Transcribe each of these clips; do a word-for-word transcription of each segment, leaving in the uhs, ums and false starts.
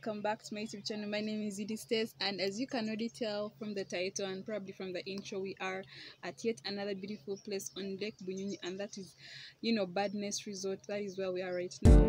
welcome back to my YouTube channel. My name is Zidi Stays, and as you can already tell from the title and probably from the intro, we are at yet another beautiful place on Lake Bunyunyi, and that is, you know, Badness Resort. That is where we are right now.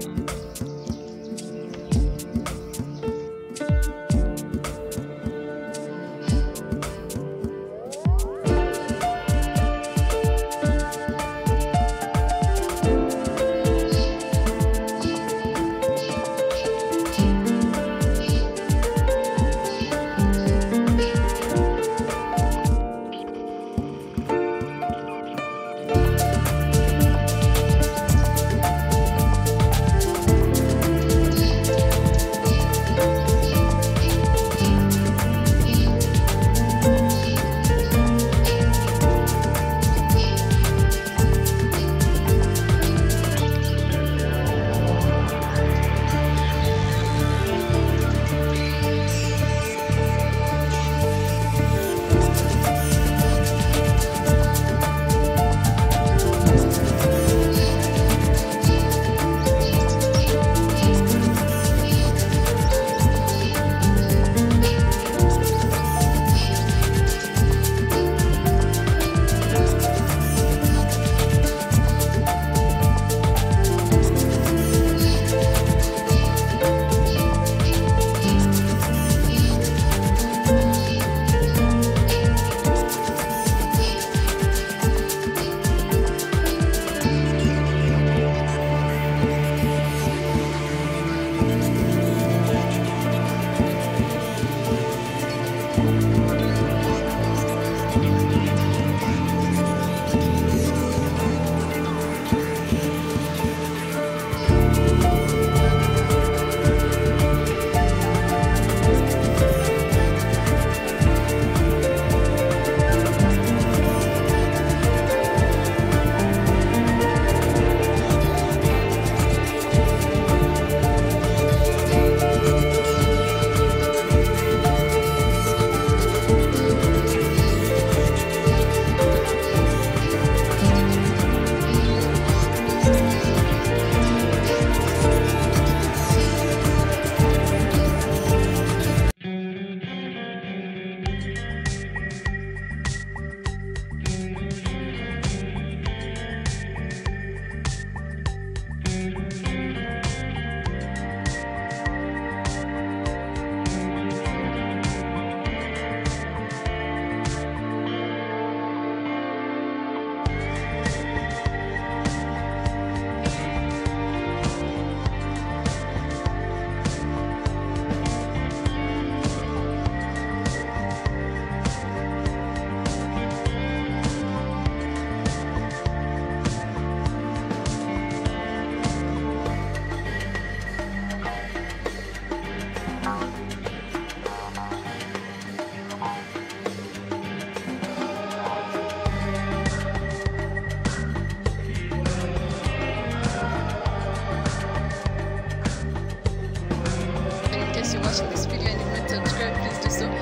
Watching this video and you've not subscribed, please do so.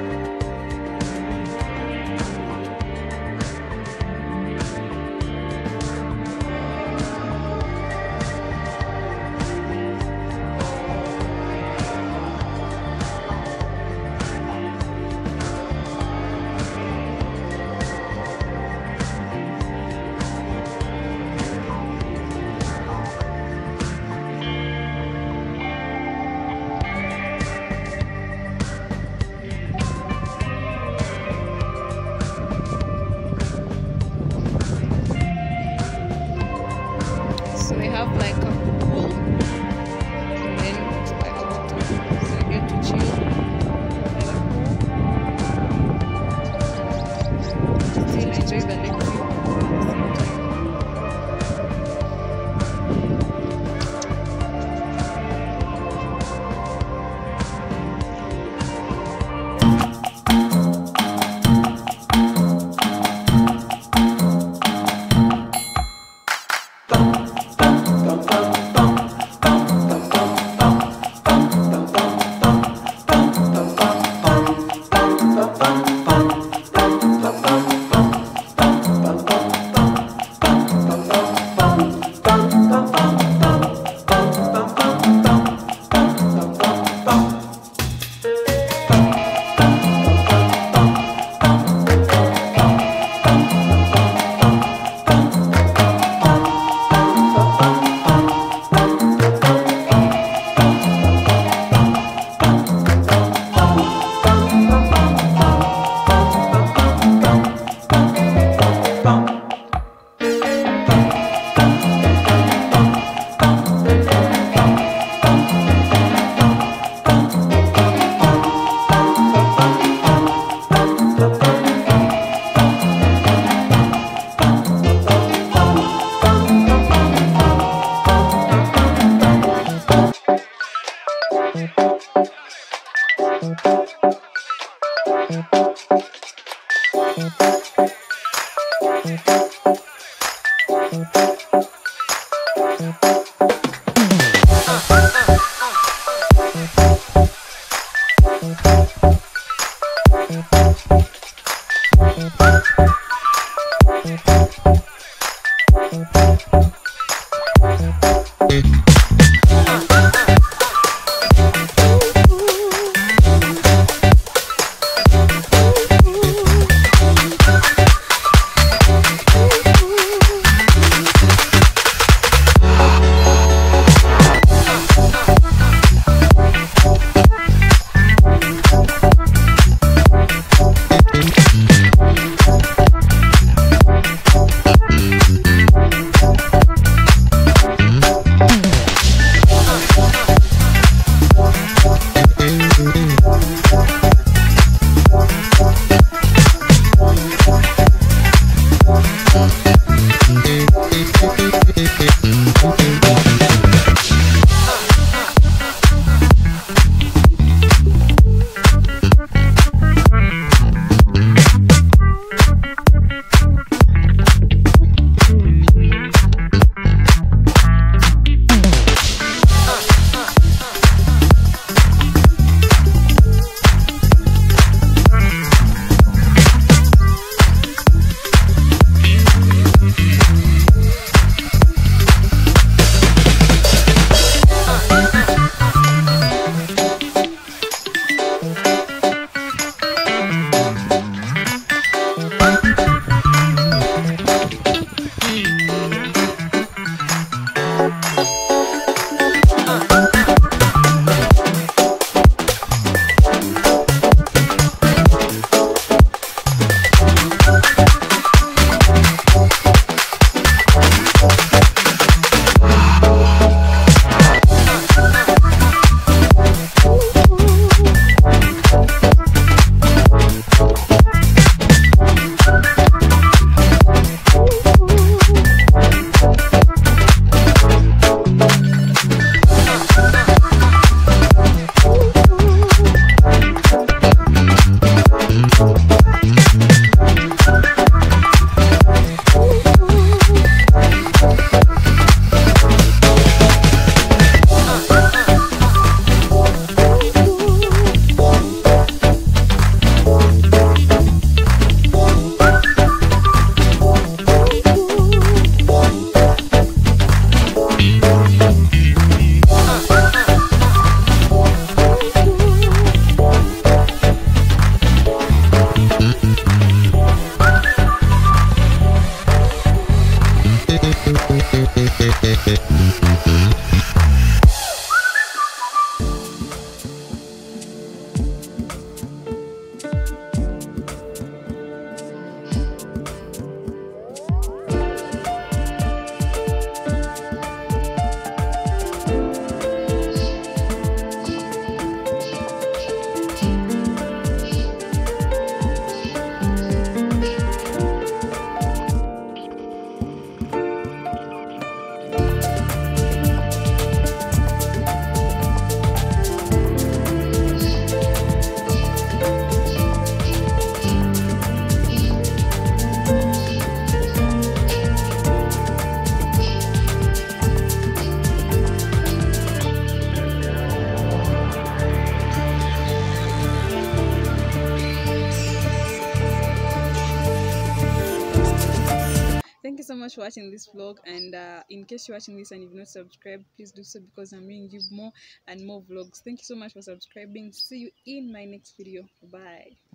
So they have like a pool, and then it's like a water, so you get to chill by the pool, still enjoy the lake view at the same time. Bum, bum, bum. Thank you so much for watching this vlog, and uh, in case you're watching this and you've not subscribed, please do so, because I'm bringing you more and more vlogs. Thank you so much for subscribing. See you in my next video. Bye.